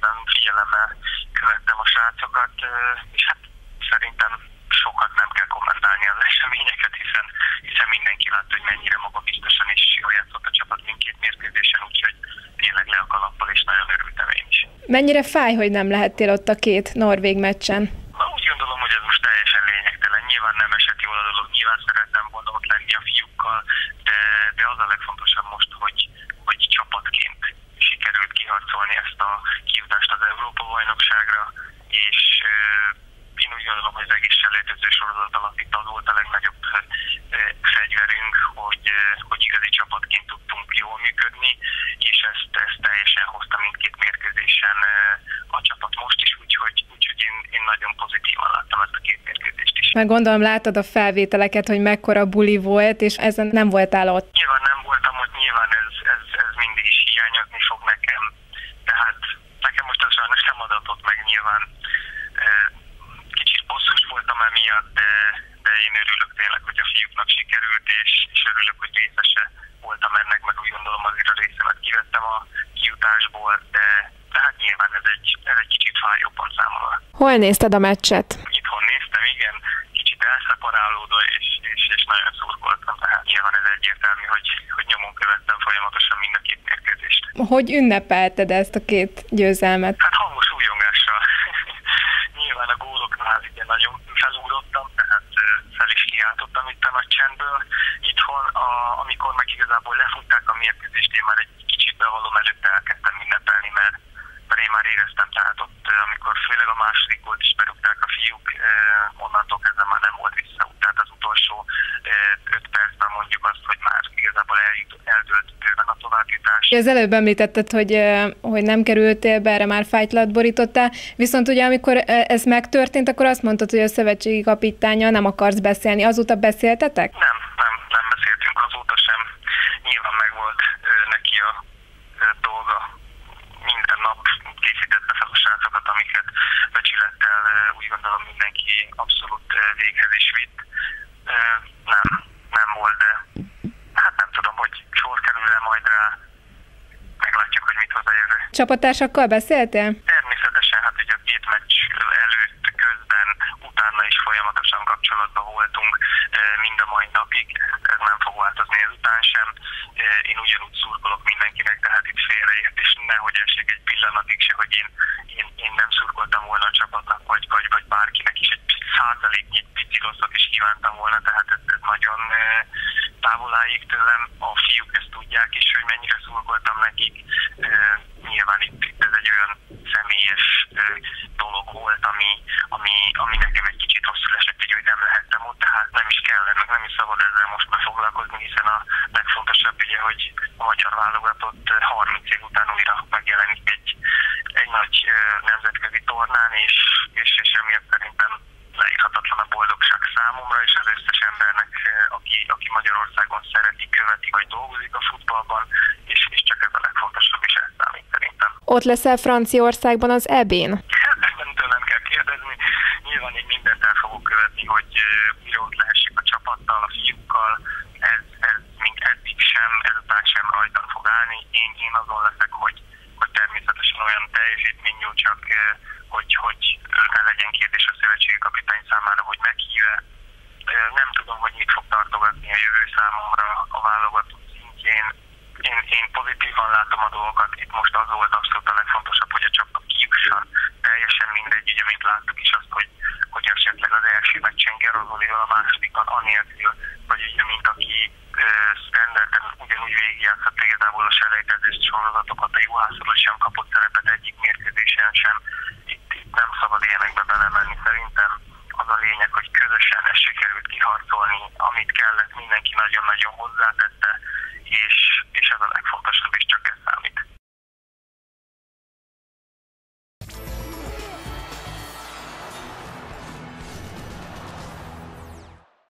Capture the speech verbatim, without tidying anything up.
mindenképpen figyelemmel követtem a srácokat, és hát szerintem sokat nem kell kommentálni az eseményeket, hiszen, hiszen mindenki látta, hogy mennyire magabiztosan és jól játszott a csapat mindkét mérkőzésen, úgyhogy tényleg le a kalappal, és nagyon örültem én is. Mennyire fáj, hogy nem lehettél ott a két norvég meccsen? Na, úgy gondolom, hogy ez most teljesen lényegtelen. Nyilván nem esett jól a dolog, nyilván szerettem volna ott lenni a fiúkkal, de, de az a legfontosabb most, hogy, hogy csapatként sikerült kiharcolni ezt a kijutást az Európa-bajnokságra, és én úgy gondolom, hogy az egész selejtező sorozat alatt itt az volt a legnagyobb fegyverünk, hogy, hogy igazi csapatként tudtunk jól működni, és ezt, ezt teljesen hozta mindkét mérkőzésen a csapat most is, úgyhogy, úgyhogy én, én nagyon pozitívan láttam ezt a két mérkőzést is. Meg gondolom látod a felvételeket, hogy mekkora buli volt, és ezen nem voltál ott. Nyilván nem voltam ott, nyilván ez, ez, ez mindig is hiányozni fog nekem, tehát nekem most az sajnos nem adatott meg nyilván. Kicsit bosszús voltam emiatt, de, de én örülök tényleg, hogy a fiúknak sikerült, és, és örülök, hogy részese voltam ennek, meg úgy gondolom azért a részemet kivettem a kijutásból, de, de hát nyilván ez egy, ez egy kicsit fájó pont számomra. Hol nézted a meccset? Itthon néztem, igen, kicsit elszeparálódva, és, és, és nagyon szurkoltam, tehát nyilván ez egyértelmű, hogy, hogy nyomon követtem folyamatosan mind a két mérkőzést. Hogy ünnepelted ezt a két győzelmet? Hát hangos újongással. Nyilván a góloknál ugye nagyon felúrottam, tehát fel is kiáltottam itt a nagy csendből. Itthon, a, amikor meg igazából lefutták a mérkőzést, én már egy kicsit bevallom előtte elkezdtem ünnepelni, mert, mert én már éreztem, tehát ott, amikor főleg a második gólt is berúgták a fiúk, onnantól kezdve már nem volt visszaút. Tehát az utolsó öt percben mondjuk azt, hogy már igazából eldőlt bőven a továbbjutás. Az előbb említetted, hogy, hogy nem kerültél be, erre már fájtlat borítottál, viszont ugye amikor ez megtörtént, akkor azt mondtad, hogy a szövetségi kapitánnyal nem akarsz beszélni. Azóta beszéltetek? Nem, nem, nem beszéltünk azóta sem. Nyilván megvolt neki a dolga. Minden nap készítette fel a srácokat, amiket becsülettel úgy gondolom mindenki abszolút véghez is vitt. Nem, nem volt, de hát nem tudom, hogy sor kerül-e majd rá. Meglátjuk, hogy mit hoz a jövő. Csapattársakkal beszéltél? Természetesen, hát ugye a két meccs előtt, közben, utána is folyamatosan kapcsolatban voltunk mind a mai napig. Ez nem fog változni ezután sem. Én ugyanúgy szurkolok mindenkinek, tehát itt félreért, és nehogy essék egy pillanatig se, hogy én, én, én nem szurkoltam volna a csapatnak, vagy, vagy, vagy bárkinek is egy százaléknyi pici rosszat is kívántam volna, tehát ez, ez nagyon távol álljék tőlem. A fiúk ezt tudják is, hogy mennyire szurkoltam nekik. Nyilván itt, itt ez egy olyan személyes dolog volt, ami, ami, ami nekem egy kicsit rosszul esett, így, hogy nem lehettem ott, tehát nem is kellene, meg nem is szabad ezzel most már foglalkozni, hiszen a legfontosabb ugye, hogy a magyar válogatott harminc év után újra megjelenik egy, egy nagy nemzetközi tornán, és, és, és emiatt szerintem leírhatatlan a boldogság számomra, és az összes embernek, aki, aki Magyarországon szereti, követi, vagy dolgozik a futballban, és, és csak ez a legfontosabb, és ez számít szerintem. Ott leszel Franciaországban az é bén? Ezt nem tőlem kell kérdezni. Nyilván én mindent el fogok követni, hogy újra ott lehessek a csapattal, a fiúkkal. Ez, ez mint eddig sem, ezután sem rajtam fog állni. Én, én azon leszek, hogy, hogy természetesen olyan teljesítmény nyújtsak, hogy, hogy ne legyen kérdés a szövetségi kapitány számára, hogy meghíve. Nem tudom, hogy mit fog tartogatni a jövő számomra a válogatott szintjén. Én, én pozitívan látom a dolgokat, itt most az volt abszolút a legfontosabb, hogy a csapat kijusson. Teljesen mindegy, ugye, mint láttuk is azt, hogy, hogy esetleg az első meccsen Gerozolival, a másodikban anélkül, vagy ugye, mint aki uh, standarden ugyanúgy végigjátszott igazából a selejtezés sorozatokat, a juhászról sem kapott szerepet egyik mérkőzésen sem. Itt, itt nem szabad ilyenekbe belemenni szerintem. Az a lényeg, hogy közösen ezt sikerült kiharcolni, amit kellett, mindenki nagyon-nagyon